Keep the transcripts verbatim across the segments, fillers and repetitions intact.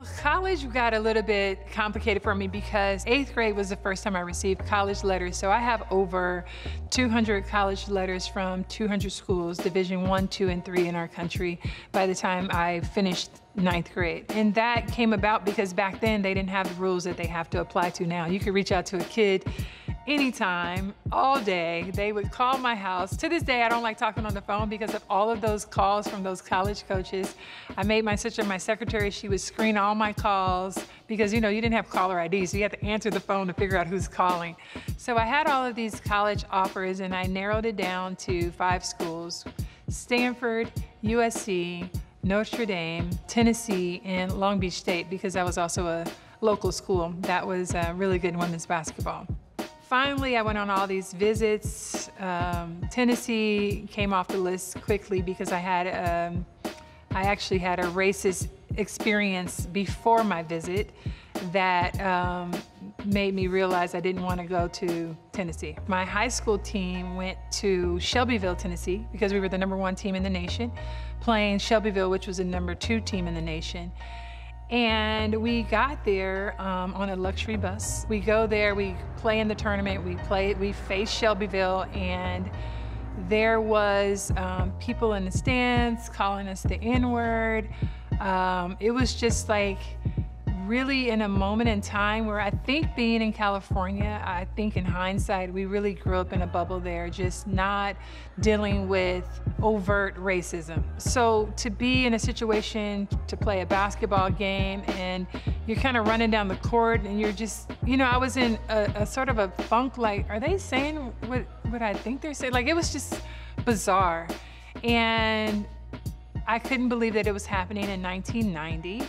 College got a little bit complicated for me because eighth grade was the first time I received college letters. So I have over two hundred college letters from two hundred schools, division one, two, and three in our country by the time I finished ninth grade. And that came about because back then they didn't have the rules that they have to apply to now. You could reach out to a kid anytime, all day. They would call my house. To this day, I don't like talking on the phone because of all of those calls from those college coaches. I made my sister my secretary. She would screen all my calls because, you know, you didn't have caller I D, so you had to answer the phone to figure out who's calling. So I had all of these college offers and I narrowed it down to five schools: Stanford, U S C, Notre Dame, Tennessee, and Long Beach State, because that was also a local school that was uh, really good in women's basketball. Finally, I went on all these visits. Um, Tennessee came off the list quickly because I had, um, I actually had a racist experience before my visit that um, made me realize I didn't want to go to Tennessee. My high school team went to Shelbyville, Tennessee, because we were the number one team in the nation, playing Shelbyville, which was the number two team in the nation. And we got there um, on a luxury bus. We go there, we play in the tournament, we play, we face Shelbyville, and there was um, people in the stands calling us the N-word. Um, it was just like really in a moment in time where I think being in California, I think in hindsight, we really grew up in a bubble there, just not dealing with overt racism. So to be in a situation to play a basketball game and you're kind of running down the court and you're just, you know, I was in a, a sort of a funk, like, are they saying what, what I think they're saying? Like, it was just bizarre. And I couldn't believe that it was happening in nineteen ninety.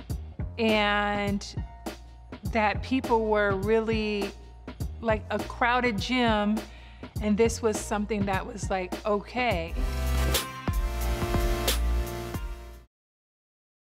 And that people were really like a crowded gym, and this was something that was like okay.